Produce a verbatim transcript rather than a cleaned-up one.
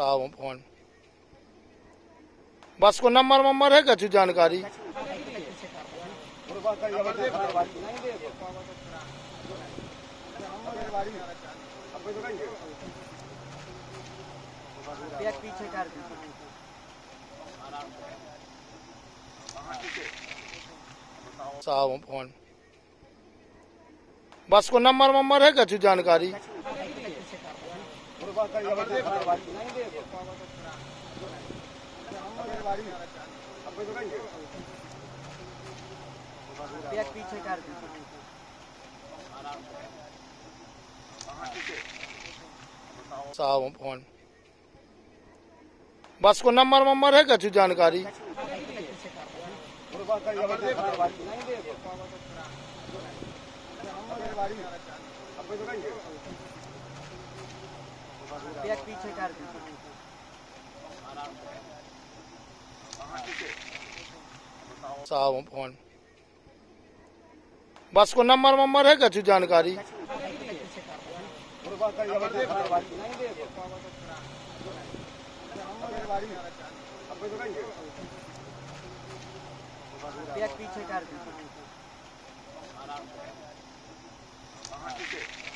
साहब फोन बस को नंबर वंबर है कछु जानकारी पीछे कर साहब फोन बस को नंबर वंबर है कछु जानकारी पीछे कर साहब फोन बस को नंबर वंबर है कछु जानकारी पीछे कर साहब फोन बस को नंबर वंबर है कछु जानकारी पीछे कर